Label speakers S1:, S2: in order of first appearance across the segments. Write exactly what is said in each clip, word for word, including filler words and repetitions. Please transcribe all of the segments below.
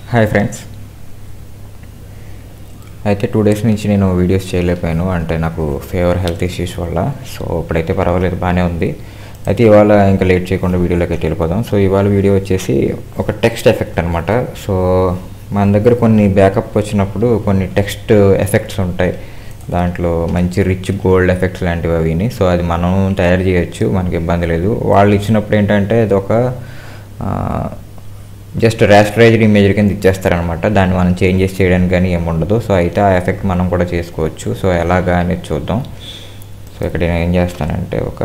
S1: Hi friends, అయితే two days నుంచి నేను వీడియోస్ చేయలేకపోయాను. అంటే నాకు ఫీవర్ హెల్త్ ఇష్యూస్ వల్ల. సో ఇప్పుడైతే పర్వాలేదు, బాగానే ఉంది. అయితే ఇవాళ ఇంకా లేట్ చేయకుండా వీడియోలోకి అయితే వెళ్ళిపోదాం. సో ఇవాళ వీడియో వచ్చేసి ఒక టెక్స్ట్ ఎఫెక్ట్ అనమాట. సో మన దగ్గర కొన్ని బ్యాకప్ వచ్చినప్పుడు కొన్ని టెక్స్ట్ ఎఫెక్ట్స్ ఉంటాయి, దాంట్లో మంచి రిచ్ గోల్డ్ ఎఫెక్ట్స్ లాంటివి అవిని. సో అది మనం తయారు చేయొచ్చు, మనకి ఇబ్బంది లేదు. వాళ్ళు ఇచ్చినప్పుడు ఏంటంటే అది ఒక జస్ట్ రాస్టరైజ్డ్ ఇమేజ్ కింద ఇచ్చేస్తారనమాట. దాన్ని మనం చేంజెస్ చేయడానికి కానీ ఏముండదు. సో అయితే ఆ ఎఫెక్ట్ మనం కూడా చేసుకోవచ్చు. సో ఎలాగా అనేది చూద్దాం. సో ఇక్కడ నేను ఏం చేస్తానంటే ఒక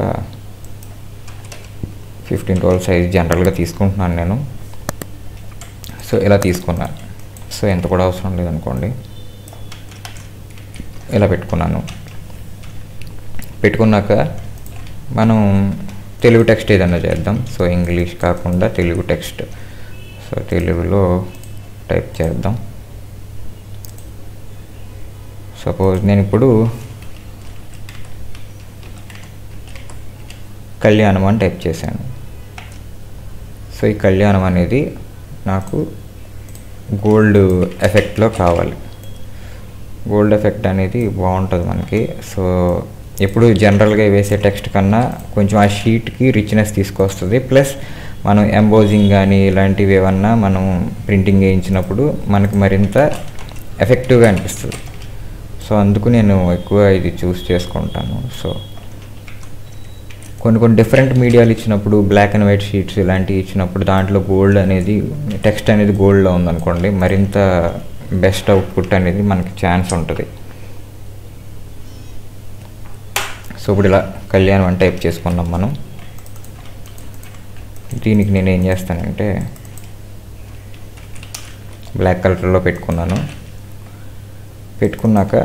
S1: ఫిఫ్టీన్ ట్వెల్వ్ సైజ్ జనరల్గా తీసుకుంటున్నాను నేను. సో ఇలా తీసుకున్నాను. సో ఎంత కూడా అవసరం లేదనుకోండి, ఇలా పెట్టుకున్నాను. పెట్టుకున్నాక మనం తెలుగు టెక్స్ట్ ఏదైనా చేద్దాం. సో ఇంగ్లీష్ కాకుండా తెలుగు టెక్స్ట్. సో తెలుగులో టైప్ చేద్దాం. సపోజ్ నేను ఇప్పుడు కళ్యాణం అని టైప్ చేశాను. సో ఈ కళ్యాణం అనేది నాకు గోల్డ్ ఎఫెక్ట్లో కావాలి. గోల్డ్ ఎఫెక్ట్ అనేది బాగుంటుంది మనకి. సో ఎప్పుడు జనరల్గా వేసే టెక్స్ట్ కన్నా కొంచెం ఆ షీట్కి రిచ్నెస్ తీసుకొస్తుంది. ప్లస్ మనం ఎంబోజింగ్ కానీ ఇలాంటివి ఏమన్నా మనం ప్రింటింగ్ వేయించినప్పుడు మనకి మరింత ఎఫెక్టివ్గా అనిపిస్తుంది. సో అందుకు నేను ఎక్కువ ఇది చూస్ చేసుకుంటాను. సో కొన్ని కొన్ని డిఫరెంట్ మీడియాలు ఇచ్చినప్పుడు, బ్లాక్ అండ్ వైట్ షీట్స్ ఇలాంటివి ఇచ్చినప్పుడు దాంట్లో గోల్డ్ అనేది, టెక్స్ట్ అనేది గోల్డ్లో ఉందనుకోండి, మరింత బెస్ట్ అవుట్పుట్ అనేది మనకి ఛాన్స్ ఉంటుంది. సో ఇప్పుడు ఇలా కళ్యాణం అని టైప్ చేసుకున్నాం మనం. దీనికి నేను ఏం చేస్తానంటే బ్లాక్ కలర్లో పెట్టుకున్నాను. పెట్టుకున్నాక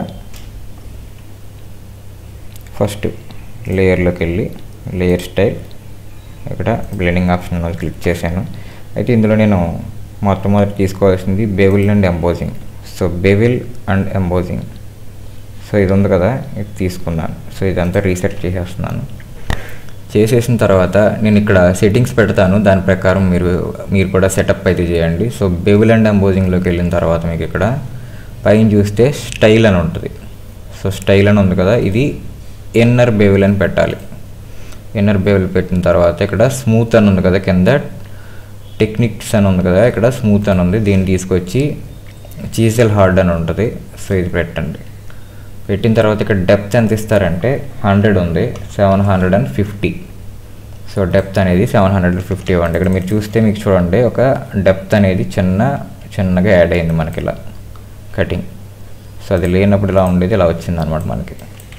S1: ఫస్ట్ లేయర్లోకి వెళ్ళి లేయర్ స్టైల్, ఇక్కడ బ్లెండింగ్ ఆప్షన్ క్లిక్ చేశాను. అయితే ఇందులో నేను మొట్టమొదటి తీసుకోవాల్సింది bevel and embossing. So bevel and embossing, so ఇది ఉంది కదా, ఇది తీసుకున్నాను. సో ఇదంతా రీసెట్ చేసేస్తున్నాను. చేసేసిన తర్వాత నేను ఇక్కడ సెట్టింగ్స్ పెడతాను, దాని ప్రకారం మీరు మీరు కూడా సెటప్ అయితే చేయండి. సో బెవిల్ అండ్ ఎంబోజింగ్లోకి వెళ్ళిన తర్వాత మీకు ఇక్కడ పైన చూస్తే స్టైల్ అని ఉంటుంది. సో స్టైల్ అని ఉంది కదా, ఇది ఇన్నర్ బెవిల్ అని పెట్టాలి. ఇన్నర్ బెవిల్ పెట్టిన తర్వాత ఇక్కడ స్మూత్ అని ఉంది కదా, కింద టెక్నిక్స్ అని ఉంది కదా, ఇక్కడ స్మూత్ అని ఉంది. దీన్ని తీసుకొచ్చి చీజెల్ హార్డ్ అని ఉంటుంది. సో ఇది పెట్టండి. పెట్టిన తర్వాత ఇక్కడ డెప్త్ ఎంత ఇస్తారంటే హండ్రెడ్ ఉంది, seven hundred and fifty. So depth అనేది సెవెన్ హండ్రెడ్ అండ్ ఫిఫ్టీ ఇవ్వండి. ఇక్కడ మీరు చూస్తే మీకు చూడండి ఒక డెప్త్ అనేది చిన్న చిన్నగా యాడ్ అయింది మనకి ఇలా కటింగ్. సో అది లేనప్పుడు ఇలా ఉండేది, ఇలా వచ్చింది అనమాట మనకి.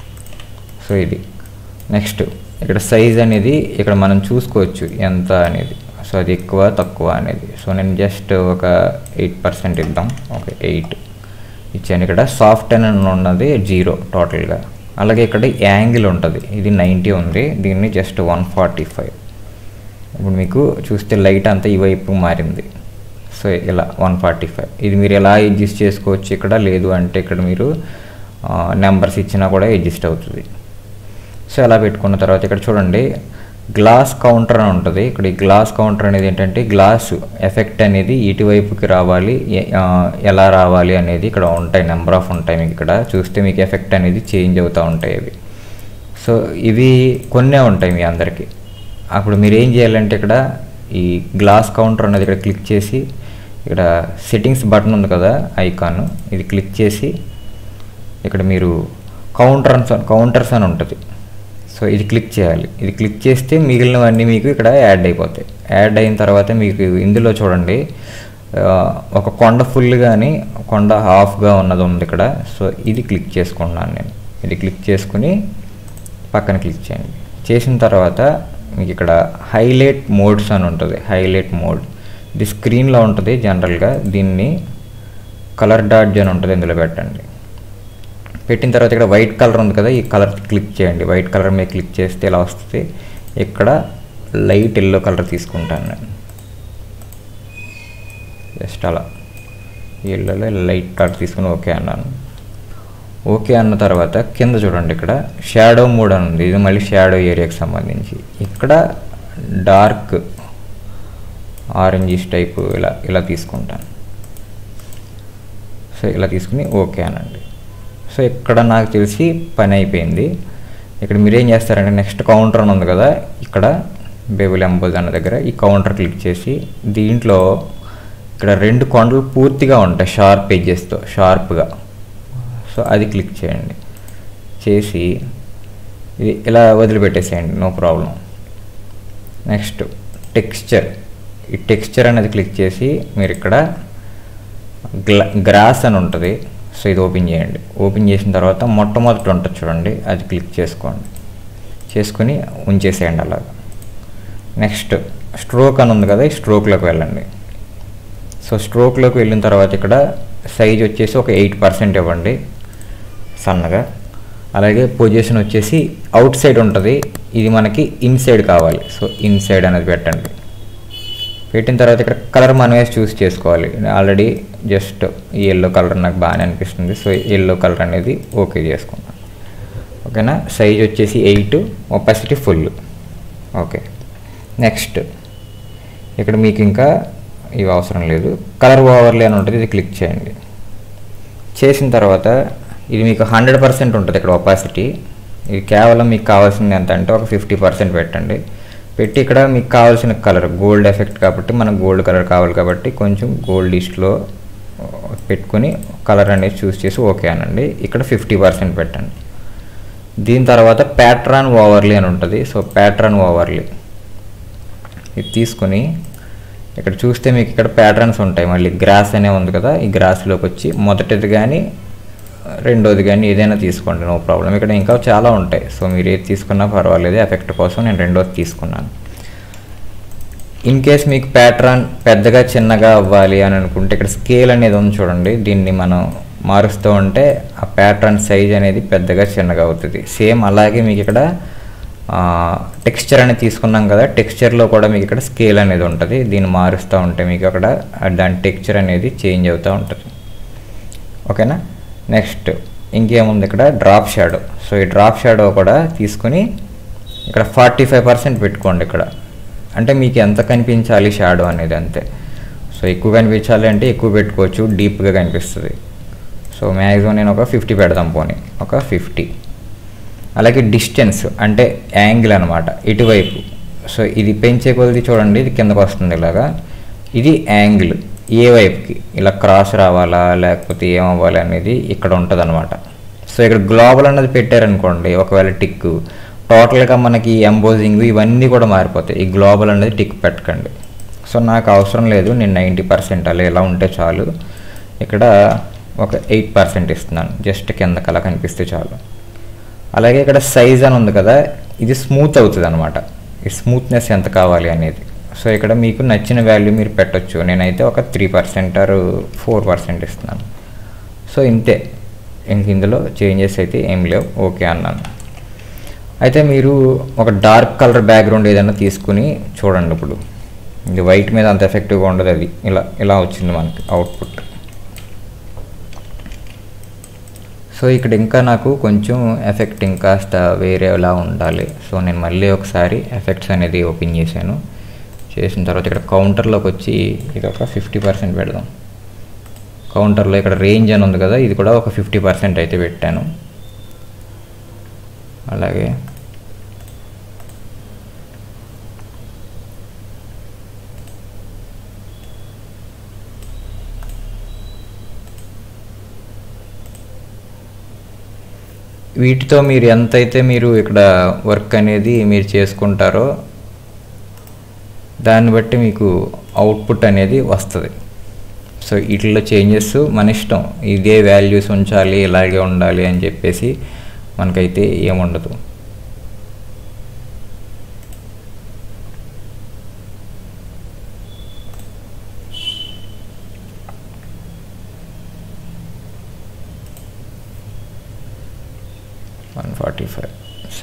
S1: సో ఇది నెక్స్ట్ ఇక్కడ సైజ్ అనేది ఇక్కడ మనం చూసుకోవచ్చు ఎంత అనేది. సో అది ఎక్కువ తక్కువ అనేది. సో నేను జస్ట్ ఒక ఎయిట్ పర్సెంట్ ఇద్దాం, ఓకే ఎయిట్ ఇచ్చాను. ఇక్కడ సాఫ్ట్ అని ఉన్నది జీరో టోటల్గా. అలాగే ఇక్కడ యాంగిల్ ఉంటుంది, ఇది నైంటీ ఉంది, దీన్ని జస్ట్ వన్ ఫార్టీ ఫైవ్. ఇప్పుడు మీకు చూస్తే లైట్ అంతా ఈ వైపు మారింది. సో ఇలా వన్ ఫార్టీ ఫైవ్. ఇది మీరు ఎలా అడ్జస్ట్ చేసుకోవచ్చు. ఇక్కడ లేదు అంటే ఇక్కడ మీరు నెంబర్స్ ఇచ్చినా కూడా అడ్జస్ట్ అవుతుంది. సో అలా పెట్టుకున్న తర్వాత ఇక్కడ చూడండి గ్లాస్ కౌంటర్ అని ఉంటుంది. ఇక్కడ ఈ గ్లాస్ కౌంటర్ అనేది ఏంటంటే గ్లాస్ ఎఫెక్ట్ అనేది ఇటువైపుకి రావాలి, ఎలా రావాలి అనేది ఇక్కడ ఉంటాయి, నెంబర్ ఆఫ్ ఉంటాయి. మీకు ఇక్కడ చూస్తే మీకు ఎఫెక్ట్ అనేది చేంజ్ అవుతూ ఉంటాయి అవి. సో ఇవి కొన్నే ఉంటాయి మీ అందరికీ. అప్పుడు మీరు ఏం చేయాలంటే ఇక్కడ ఈ గ్లాస్ కౌంటర్ అనేది ఇక్కడ క్లిక్ చేసి, ఇక్కడ సెట్టింగ్స్ బటన్ ఉంది కదా ఐకాన్, ఇది క్లిక్ చేసి ఇక్కడ మీరు కౌంటర్స్ కౌంటర్స్ అని ఉంటుంది. సో ఇది క్లిక్ చేయాలి. ఇది క్లిక్ చేస్తే మిగిలినవన్నీ మీకు ఇక్కడ యాడ్ అయిపోతాయి. యాడ్ అయిన తర్వాత మీకు ఇందులో చూడండి ఒక కొండ ఫుల్ కానీ కొండ హాఫ్గా ఉన్నది ఉంది ఇక్కడ. సో ఇది క్లిక్ చేసుకున్నాను నేను. ఇది క్లిక్ చేసుకుని పక్కన క్లిక్ చేయండి. చేసిన తర్వాత మీకు ఇక్కడ హైలైట్ మోడ్స్ అని ఉంటుంది. హైలైట్ మోడ్ ఇది స్క్రీన్లో ఉంటుంది జనరల్గా. దీన్ని కలర్ డాట్ అని ఉంటుంది, ఇందులో పెట్టండి. పెట్టిన తర్వాత ఇక్కడ వైట్ కలర్ ఉంది కదా, ఈ కలర్ క్లిక్ చేయండి. వైట్ కలర్ మీద క్లిక్ చేస్తే ఇలా వస్తుంది. ఇక్కడ లైట్ ఎల్లో కలర్ తీసుకుంటాను నేను, జస్ట్ అలా ఎల్లోలో లైట్ కలర్ తీసుకుని ఓకే అన్నాను. ఓకే అన్న తర్వాత కింద చూడండి ఇక్కడ షాడో మోడ్ అని ఉంది. ఇది మళ్ళీ షాడో ఏరియాకి సంబంధించి. ఇక్కడ డార్క్ ఆరెంజ్ టైప్ ఇలా ఇలా తీసుకుంటాను. సో ఇలా తీసుకుని ఓకే అనండి. సో ఇక్కడ నాకు తెలిసి పని అయిపోయింది. ఇక్కడ మీరేం చేస్తారంటే నెక్స్ట్ కౌంటర్ అని ఉంది కదా, ఇక్కడ బేబుల్ ఎంబోజ్ అన్న దగ్గర ఈ కౌంటర్ క్లిక్ చేసి దీంట్లో ఇక్కడ రెండు కొండలు పూర్తిగా ఉంటాయి షార్ప్ ఎడ్జెస్తో షార్ప్గా. సో అది క్లిక్ చేయండి. చేసి ఇది ఇలా వదిలిపెట్టేసేయండి, నో ప్రాబ్లం. నెక్స్ట్ టెక్స్చర్, ఈ టెక్స్చర్ అనేది క్లిక్ చేసి మీరు ఇక్కడ గ్లా గ్రాస్ అని ఉంటుంది. సో ఇది ఓపెన్ చేయండి. ఓపెన్ చేసిన తర్వాత మొట్టమొదటి ఉంటుంది చూడండి, అది క్లిక్ చేసుకోండి. చేసుకుని ఉంచేసేయండి అలాగా. నెక్స్ట్ స్ట్రోక్ అని ఉంది కదా, ఈ స్ట్రోక్లోకి వెళ్ళండి. సో స్ట్రోక్లోకి వెళ్ళిన తర్వాత ఇక్కడ సైజ్ వచ్చేసి ఒక ఎయిట్ పర్సెంట్ ఇవ్వండి సన్నగా. అలాగే పొజిషన్ వచ్చేసి అవుట్ సైడ్ ఉంటుంది, ఇది మనకి ఇన్సైడ్ కావాలి. సో ఇన్సైడ్ అనేది పెట్టండి. పెట్టిన తర్వాత ఇక్కడ కలర్ మనమే చూస్ చేసుకోవాలి. ఆల్రెడీ జస్ట్ ఈ ఎల్లో కలర్ నాకు బాగానే అనిపిస్తుంది. సో ఎల్లో కలర్ అనేది ఓకే చేసుకున్నాను. ఓకేనా. సైజ్ వచ్చేసి eight, opacity full. Okay. Next ఇక్కడ మీకు ఇంకా ఇవి అవసరం లేదు, కలర్ ఓవర్లే అని ఉంటుంది, ఇది క్లిక్ చేయండి. చేసిన తర్వాత ఇది మీకు హండ్రెడ్ పర్సెంట్ ఉంటుంది ఇక్కడ ఒపాసిటీ. ఇది కేవలం మీకు కావాల్సింది ఎంత అంటే ఒక ఫిఫ్టీ పర్సెంట్ పెట్టండి. పెట్టి ఇక్కడ మీకు కావాల్సిన కలర్ గోల్డ్ ఎఫెక్ట్ కాబట్టి మనకు గోల్డ్ కలర్ కావాలి కాబట్టి కొంచెం గోల్డ్ లిస్ట్లో పెట్టుకొని కలర్ అనేది చూస్ చేసి ఓకే అనండి. ఇక్కడ ఫిఫ్టీ పర్సెంట్ పెట్టండి. దీని తర్వాత ప్యాట్రన్ ఓవర్లీ అని ఉంటుంది. సో ప్యాట్రన్ ఓవర్లీ ఇది తీసుకుని ఇక్కడ చూస్తే మీకు ఇక్కడ ప్యాటర్న్స్ ఉంటాయి. మళ్ళీ గ్రాస్ అనే ఉంది కదా, ఈ గ్రాస్లోకి వచ్చి మొదటిది కానీ రెండోది కానీ ఏదైనా తీసుకోండి, నో ప్రాబ్లం. ఇక్కడ ఇంకా చాలా ఉంటాయి. సో మీరు ఏది తీసుకున్నా పర్వాలేదు, ఎఫెక్ట్ కోసం నేను రెండోది తీసుకున్నాను. ఇన్ కేస్ మీకు ప్యాటర్న్ పెద్దగా చిన్నగా అవ్వాలి అని అనుకుంటే ఇక్కడ స్కేల్ అనేది ఉంది చూడండి, దీన్ని మనం మారుస్తూ ఉంటే ఆ ప్యాటర్న్ సైజ్ అనేది పెద్దగా చిన్నగా అవుతుంది. సేమ్ అలాగే మీకు ఇక్కడ టెక్స్చర్ అనేది తీసుకున్నాం కదా, టెక్స్చర్లో కూడా మీకు ఇక్కడ స్కేల్ అనేది ఉంటుంది. దీన్ని మారుస్తూ ఉంటే మీకు అక్కడ దాని టెక్స్చర్ అనేది చేంజ్ అవుతూ ఉంటుంది. ఓకేనా. నెక్స్ట్ ఇంకేముంది ఇక్కడ డ్రాప్ షాడో. సో ఈ డ్రాప్ షాడో కూడా తీసుకుని ఇక్కడ ఫార్టీ ఫైవ్ పర్సెంట్ పెట్టుకోండి. ఇక్కడ అంటే మీకు ఎంత కనిపించాలి షాడో అనేది అంతే. సో ఎక్కువ కనిపించాలి అంటే ఎక్కువ పెట్టుకోవచ్చు, డీప్గా కనిపిస్తుంది. సో మ్యాక్సిమం నేను ఒక ఫిఫ్టీ పెడదాం, పోనీ ఒక ఫిఫ్టీ. అలాగే డిస్టెన్స్ అంటే యాంగిల్ అనమాట, ఇటువైపు. సో ఇది పెంచే కొద్ది చూడండి, ఇది కిందకు వస్తుంది ఇలాగా. ఇది యాంగిల్ ఏ వైపుకి ఇలా క్రాస్ రావాలా లేకపోతే ఏమవ్వాలి అనేది ఇక్కడ ఉంటుంది అనమాట. సో ఇక్కడ గ్లోబల్ అన్నది పెట్టారనుకోండి, ఒకవేళ టిక్ టోటల్గా మనకి ఎంబోజింగ్ ఇవన్నీ కూడా మారిపోతాయి. ఈ గ్లోబల్ అనేది టిక్ పెట్టకండి. సో నాకు అవసరం లేదు, నేను నైంటీ పర్సెంట్ అలా ఇలా ఉంటే చాలు. ఇక్కడ ఒక ఎయిట్ పర్సెంట్ ఇస్తున్నాను, జస్ట్ కిందకి అలా కనిపిస్తే చాలు. అలాగే ఇక్కడ సైజ్ అని ఉంది కదా, ఇది స్మూత్ అవుతుంది అనమాట, ఈ స్మూత్నెస్ ఎంత కావాలి అనేది. సో ఇక్కడ మీకు నచ్చిన వాల్యూ మీరు పెట్టచ్చు. నేనైతే ఒక three percent or four percent ఇస్తున్నాను. సో ఇంతే, ఇంక ఇందులో చేంజెస్ అయితే ఏం లేవు, ఓకే అన్నాను. అయితే మీరు ఒక డార్క్ కలర్ బ్యాక్గ్రౌండ్ ఏదైనా తీసుకుని చూడండి. ఇప్పుడు ఇది వైట్ మీద అంత ఎఫెక్టివ్గా ఉండదు, అది ఇలా ఇలా వచ్చింది మనకి అవుట్పుట్. సో ఇక్కడ ఇంకా నాకు కొంచెం ఎఫెక్ట్ ఇంకాస్త వేరేలా ఉండాలి. సో నేను మళ్ళీ ఒకసారి ఎఫెక్ట్స్ అనేది ఓపెన్ చేశాను. చేసిన తర్వాత ఇక్కడ కౌంటర్లోకి వచ్చి ఇది ఒక ఫిఫ్టీ పర్సెంట్ పెడదాం. కౌంటర్లో ఇక్కడ రేంజ్ అని ఉంది కదా, ఇది కూడా ఒక ఫిఫ్టీ పర్సెంట్ అయితే పెట్టాను. అలాగే వీటితో మీరు ఎంతైతే మీరు ఇక్కడ వర్క్ అనేది మీరు చేసుకుంటారో దాన్ని బట్టి మీకు అవుట్పుట్ అనేది వస్తుంది. సో వీటిలో చేంజెస్ మన ఇష్టం, ఇదే వాల్యూస్ ఉంచాలి ఇలాగే ఉండాలి అని చెప్పేసి మనకైతే ఏముండదు. వన్ ఫార్టీ ఫైవ్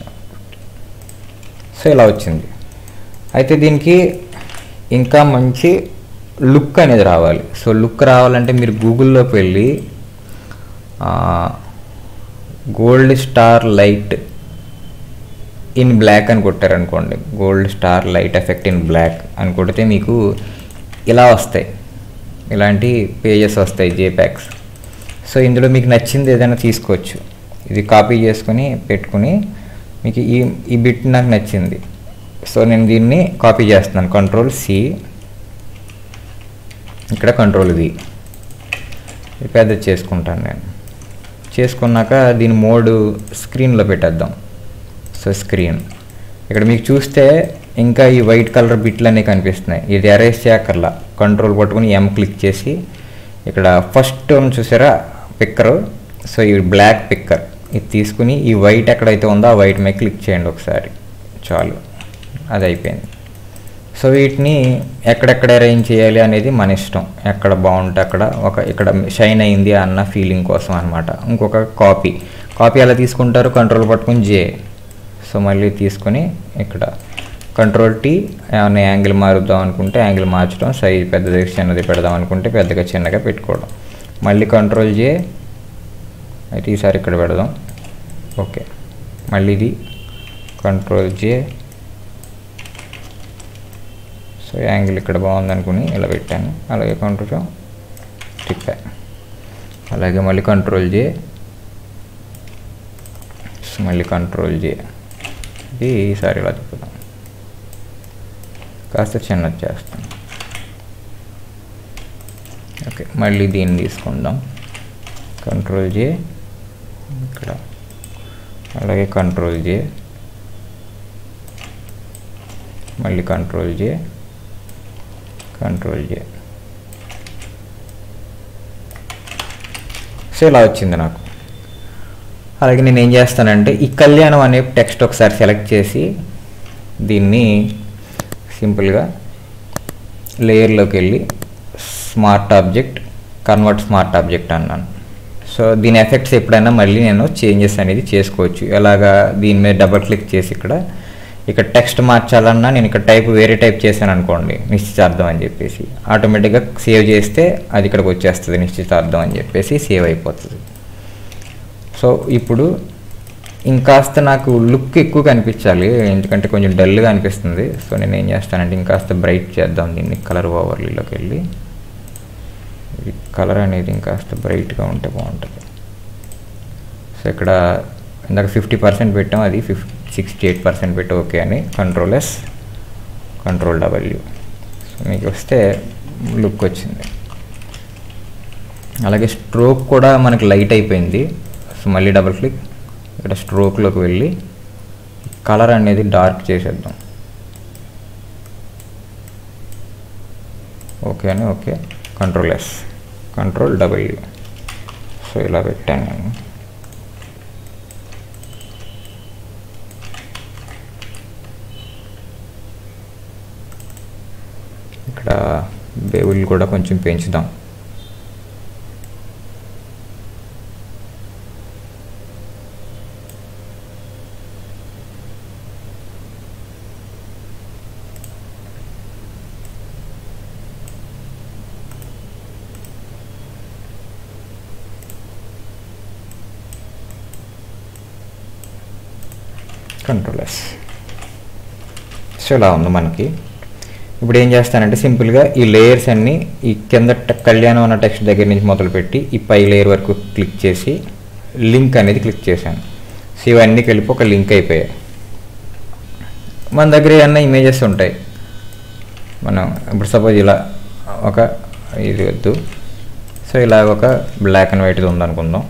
S1: సో ఇలా వచ్చింది. అయితే దీనికి ఇంకా మంచి లుక్ అనేది రావాలి. సో లుక్ రావాలంటే మీరు గూగుల్లోకి వెళ్ళి gold star light in black అని కొట్టారనుకోండి, gold star light effect in black అని కొడితే మీకు ఇలా వస్తాయి, ఇలాంటి పేజెస్ వస్తాయి జేపాక్స్. సో ఇందులో మీకు నచ్చింది ఏదైనా తీసుకోవచ్చు. ఇది కాపీ చేసుకుని పెట్టుకుని మీకు ఈ ఈ బిట్ నాకు నచ్చింది. సో నేను దీన్ని కాపీ చేస్తున్నాను. కంట్రోల్ సి, ఇక్కడ కంట్రోల్ వి, పెద్ద చేసుకుంటాను నేను. చేసుకున్నాక దీని మోడ్ స్క్రీన్లో పెట్టేద్దాం. సో స్క్రీన్ ఇక్కడ మీకు చూస్తే ఇంకా ఈ వైట్ కలర్ బిట్లు అన్నీ కనిపిస్తున్నాయి. ఇది అరేంజ్ చేయక్కర్లా, కంట్రోల్ పట్టుకుని ఎం క్లిక్ చేసి ఇక్కడ ఫస్ట్ చూసారా పిక్కరు. సో ఈ బ్లాక్ పిక్కర్ ఇది తీసుకుని ఈ వైట్ ఎక్కడైతే ఉందో ఆ వైట్ మీద క్లిక్ చేయండి ఒకసారి, చాలు, అది అయిపోయింది. సో వీటిని ఎక్కడెక్కడ అరేంజ్ చేయాలి అనేది మన ఇష్టం, ఎక్కడ బాగుంటే అక్కడ. ఒక ఇక్కడ షైన్ అయింది అన్న ఫీలింగ్ కోసం అనమాట. ఇంకొక కాపీ కాపీ ఎలా తీసుకుంటారు, కంట్రోల్ పట్టుకుని జే. సో మళ్ళీ తీసుకొని ఇక్కడ కంట్రోల్ టీ, ఏమైనా యాంగిల్ మారుద్దాం అనుకుంటే యాంగిల్ మార్చడం, సైజ్ పెద్దది చిన్నది పెడదాం అనుకుంటే పెద్దగా చిన్నగా పెట్టుకోవడం. మళ్ళీ కంట్రోల్ జే, అయితే ఈసారి ఇక్కడ పెడదాం. ఓకే, మళ్ళీ ఇది కంట్రోల్ జే. సో యాంగిల్ ఇక్కడ బాగుంది అనుకుని ఇలా పెట్టాను. అలాగే కంట్రోల్ తిప్పాను. అలాగే మళ్ళీ కంట్రోల్ జే, మళ్ళీ కంట్రోల్ జే. ఇది ఈసారి ఇలా తిప్పుదాం, కాస్త చిన్నది చేస్తాం. ఓకే, మళ్ళీ దీన్ని తీసుకుందాం. కంట్రోల్ జే ఇక్కడ, అలాగే కంట్రోల్ జే, మళ్ళీ control J, control J. So ఇలా వచ్చింది నాకు. అలాగే నేను ఏం చేస్తానంటే ఈ కళ్యాణం అనే టెక్స్ట్ ఒకసారి సెలెక్ట్ చేసి దీన్ని సింపుల్గా లేయర్లోకి వెళ్ళి smart object, convert smart object అన్నాను. సో దీని ఎఫెక్ట్స్ ఎప్పుడైనా మళ్ళీ నేను చేంజెస్ అనేది చేసుకోవచ్చు. ఎలాగా దీని మీద డబుల్ క్లిక్ చేసి ఇక్కడ ఇక్కడ టెక్స్ట్ మార్చాలన్నా నేను ఇక్కడ టైప్ వేరే టైప్ చేశాను అనుకోండి, నిశ్చితార్థం అని చెప్పేసి, ఆటోమేటిక్గా సేవ్ చేస్తే అది ఇక్కడికి వచ్చేస్తుంది, నిశ్చితార్థం అని చెప్పేసి సేవ్ అయిపోతుంది. సో ఇప్పుడు ఇంకాస్త నాకు లుక్ ఎక్కువ కనిపించాలి, ఎందుకంటే కొంచెం డల్గా అనిపిస్తుంది. సో నేను ఏం చేస్తానంటే ఇంకాస్త బ్రైట్ చేద్దాం దీన్ని. కలర్ ఓవర్లీలోకి వెళ్ళి ఈ కలర్ అనేది ఇంకాస్త బ్రైట్గా ఉంటే బాగుంటుంది. సో ఇక్కడ ఇందాక ఫిఫ్టీ పర్సెంట్ పెట్టాం, అది ఫిఫ్టీ సిక్స్టీ ఎయిట్ పర్సెంట్ పెట్టి ఓకే అని control S, control W. So మీకు వస్తే లుక్ వచ్చింది. అలాగే స్ట్రోక్ కూడా మనకి లైట్ అయిపోయింది. సో మళ్ళీ డబుల్ క్లిక్, ఇక్కడ స్ట్రోక్లోకి వెళ్ళి కలర్ అనేది డార్క్ చేసేద్దాం. ఓకే అని okay, control S, control W. So ఇలా పెట్టాను నేను. ఇక్కడ బేబుల్ కూడా కొంచెం పెంచుదాం. Control yes. సో ఇలా ఉంది మనకి. ఇప్పుడు ఏం చేస్తానంటే సింపుల్గా ఈ లేయర్స్ అన్నీ ఈ కింద కళ్యాణం అన్న టెక్స్ట్ దగ్గర నుంచి మొదలుపెట్టి ఈ పై లేయర్ వరకు క్లిక్ చేసి లింక్ అనేది క్లిక్ చేశాను. సో ఇవన్నీ కలిపి ఒక లింక్ అయిపోయాయి. మన దగ్గర ఏమన్నా ఇమేజెస్ ఉంటాయి. మనం ఇప్పుడు సపోజ్ ఇలా ఒక ఇది వద్దు, సో ఇలా ఒక బ్లాక్ అండ్ వైట్ది ఉందనుకుందాం.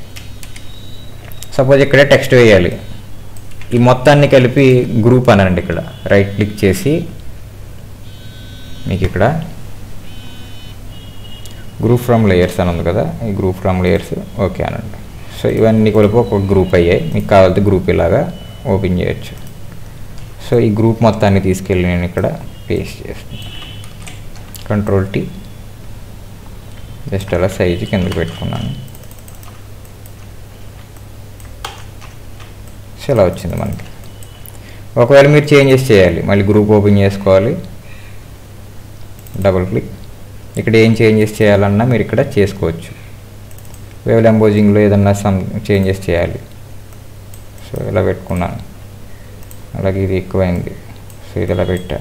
S1: సపోజ్ ఇక్కడే టెక్స్ట్ వేయాలి. ఈ మొత్తాన్ని కలిపి గ్రూప్ అనండి. ఇక్కడ రైట్ క్లిక్ చేసి మీకు ఇక్కడ గ్రూప్ ఫ్రమ్ లేయర్స్ అని ఉంది కదా, ఈ గ్రూప్ ఫ్రమ్ లేయర్స్ ఓకే అనండి. సో ఇవన్నీ కలిపి ఒక గ్రూప్ అయ్యాయి. మీకు కావాలంటే గ్రూప్ ఇలాగా ఓపెన్ చేయొచ్చు. సో ఈ గ్రూప్ మొత్తాన్ని తీసుకెళ్ళి నేను ఇక్కడ పేస్ట్ చేస్తాను. కంట్రోల్ టీ, జస్ట్ అలా సైజు కిందకి పెట్టుకున్నాను. సో ఇలా వచ్చింది మనకి. ఒకవేళ మీరు చేంజెస్ చేయాలి, మళ్ళీ గ్రూప్ ఓపెన్ చేసుకోవాలి, డబుల్ క్లిక్. ఇక్కడ ఏం చేంజెస్ చేయాలన్నా మీరు ఇక్కడ చేసుకోవచ్చు. వేవ్ ఎంబోజింగ్లో ఏదన్నా సమ్ చేంజెస్ చేయాలి. సో ఇలా పెట్టుకున్నాను. అలాగే ఇది ఎక్కువైంది, సో ఇది ఇలా పెట్టా.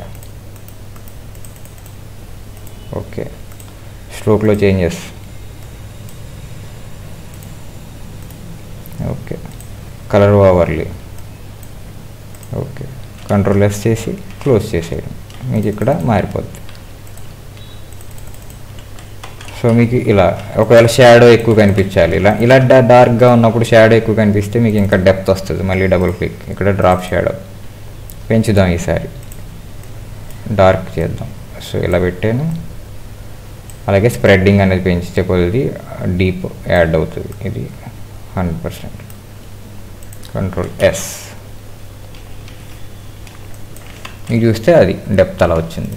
S1: ఓకే, స్ట్రోక్లో changes okay, colour overlay, okay, control S చేసి క్లోజ్ చేసేయండి, మీకు ఇక్కడ మారిపోద్ది. సో మీకు ఇలా ఒకవేళ షాడో ఎక్కువ కనిపించాలి, ఇలా ఇలా డార్క్గా ఉన్నప్పుడు షాడో ఎక్కువ కనిపిస్తే మీకు ఇంకా డెప్త్ వస్తుంది. మళ్ళీ డబుల్ క్లిక్, ఇక్కడ డ్రాప్ షాడో పెంచుదాం, ఈసారి డార్క్ చేద్దాం. సో ఇలా పెట్టాను. అలాగే స్ప్రెడ్డింగ్ అనేది పెంచితే కొద్ది డీప్ యాడ్ అవుతుంది. ఇది హండ్రెడ్ పర్సెంట్ కంట్రోల్ ఎస్, మీకు చూస్తే అది డెప్త్ అలా వచ్చింది.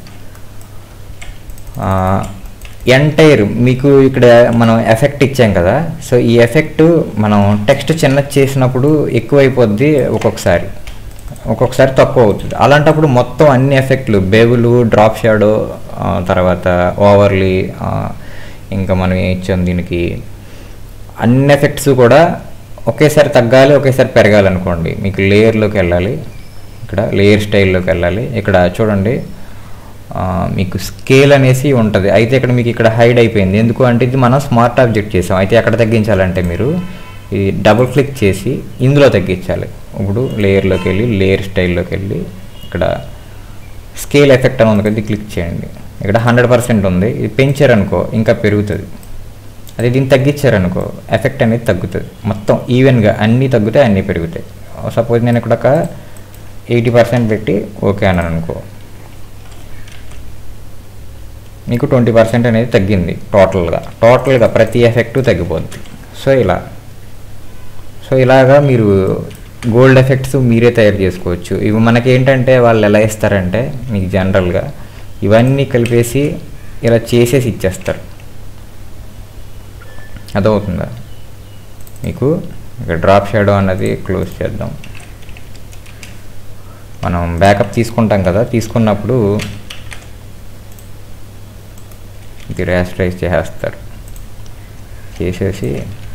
S1: ఎంటైర్ మీకు ఇక్కడ మనం ఎఫెక్ట్ ఇచ్చాం కదా, సో ఈ ఎఫెక్ట్ మనం టెక్స్ట్ చిన్నది చేసినప్పుడు ఎక్కువైపోద్ది, ఒక్కొక్కసారి ఒక్కొక్కసారి తక్కువ అవుతుంది. అలాంటప్పుడు మొత్తం అన్ని ఎఫెక్ట్లు, బేబులు, డ్రాప్ షాడో, తర్వాత ఓవర్లీ, ఇంకా మనం ఏం ఇచ్చాం దీనికి, అన్ని ఎఫెక్ట్స్ కూడా ఒకేసారి తగ్గాలి, ఒకేసారి పెరగాలి అనుకోండి. మీకు లేయర్లోకి వెళ్ళాలి, ఇక్కడ లేయర్ స్టైల్లోకి వెళ్ళాలి. ఇక్కడ చూడండి మీకు స్కేల్ అనేసి ఉంటుంది. అయితే ఇక్కడ మీకు ఇక్కడ హైడ్ అయిపోయింది. ఎందుకు అంటే ఇది మనం స్మార్ట్ ఆబ్జెక్ట్ చేసాం. అయితే ఎక్కడ తగ్గించాలంటే మీరు ఇది డబుల్ క్లిక్ చేసి ఇందులో తగ్గించాలి. ఇప్పుడు లేయర్లోకి వెళ్ళి లేయర్ స్టైల్లోకి వెళ్ళి ఇక్కడ స్కేల్ ఎఫెక్ట్ అని ఉంది కదా, ఇది క్లిక్ చేయండి. ఇక్కడ హండ్రెడ్ పర్సెంట్ ఉంది. ఇది పెంచారనుకో ఇంకా పెరుగుతుంది. అదే దీన్ని తగ్గించారనుకో ఎఫెక్ట్ అనేది తగ్గుతుంది. మొత్తం ఈవెన్గా అన్నీ తగ్గుతాయి, అన్నీ పెరుగుతాయి. సపోజ్ నేను ఇక్కడ ఒక ఎయిటీ పర్సెంట్ పెట్టి ఓకే అన్నాను అనుకో, మీకు ట్వంటీ పర్సెంట్ అనేది తగ్గింది టోటల్గా. టోటల్గా ప్రతి ఎఫెక్టు తగ్గిపోద్ది. సో ఇలా సో ఇలాగా మీరు గోల్డ్ ఎఫెక్ట్స్ మీరే తయారు చేసుకోవచ్చు. ఇవి మనకి ఏంటంటే వాళ్ళు ఎలా ఇస్తారంటే మీకు జనరల్గా ఇవన్నీ కలిపేసి ఇలా చేసేసి ఇచ్చేస్తారు. అదవుతుందా మీకు? ఇక్కడ డ్రాప్ షాడో అన్నది క్లోజ్ చేద్దాం. మనం బ్యాకప్ తీసుకుంటాం కదా, తీసుకున్నప్పుడు ఇది ర్యాస్టరైజ్ చేసేస్తారు. చేసేసి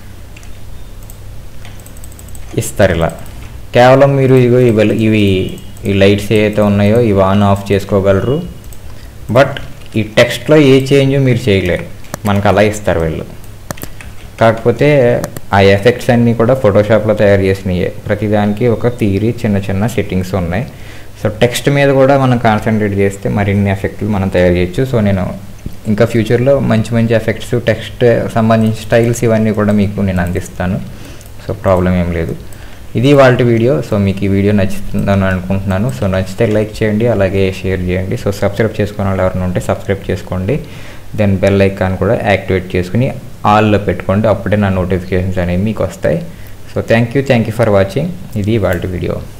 S1: ఇస్తారు ఇలా. కేవలం మీరు ఇగో ఇవి ఇవి ఈ లైట్స్ ఏవైతే ఉన్నాయో ఇవి ఆన్ ఆఫ్ చేసుకోగలరు. బట్ ఈ టెక్స్ట్లో ఏ చేంజ్ మీరు చేయలేరు, మనకు అలా ఇస్తారు వీళ్ళు. కాకపోతే ఆ ఎఫెక్ట్స్ అన్నీ కూడా ఫోటోషాప్లో తయారు చేసినయే. ప్రతిదానికి ఒక థియరీ, చిన్న చిన్న సెట్టింగ్స్ ఉన్నాయి. సో టెక్స్ట్ మీద కూడా మనం కాన్సన్ట్రేట్ చేస్తే మరిన్ని ఎఫెక్ట్లు మనం తయారు చేయొచ్చు. సో నేను ఇంకా ఫ్యూచర్లో మంచి మంచి ఎఫెక్ట్స్, టెక్స్ట్ సంబంధించిన స్టైల్స్ ఇవన్నీ కూడా మీకు నేను అందిస్తాను. సో ప్రాబ్లం ఏం లేదు. ఇది వాళ్ళ వీడియో. సో మీకు ఈ వీడియో నచ్చుతుందని అనుకుంటున్నాను. సో నచ్చితే లైక్ చేయండి, అలాగే షేర్ చేయండి. సో సబ్స్క్రైబ్ చేసుకునే వాళ్ళు ఎవరైనా ఉంటే సబ్స్క్రైబ్ చేసుకోండి. దెన్ బెల్ ఐకాన్ కూడా యాక్టివేట్ చేసుకుని ఆల్లో పెట్టుకోండి, అప్పుడే నా నోటిఫికేషన్స్ అనేవి మీకు వస్తాయి. So thank you thank you for watching. ఇది వాళ్ళ వీడియో.